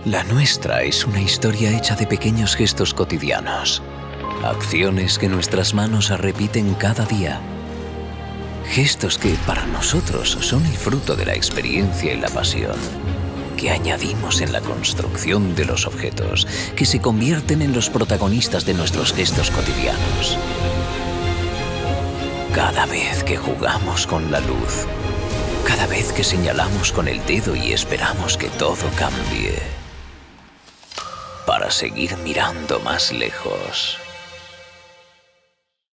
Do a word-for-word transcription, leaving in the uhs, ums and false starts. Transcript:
La nuestra es una historia hecha de pequeños gestos cotidianos, acciones que nuestras manos repiten cada día, gestos que para nosotros son el fruto de la experiencia y la pasión, que añadimos en la construcción de los objetos, que se convierten en los protagonistas de nuestros gestos cotidianos. Cada vez que jugamos con la luz, cada vez que señalamos con el dedo y esperamos que todo cambie, para seguir mirando más lejos.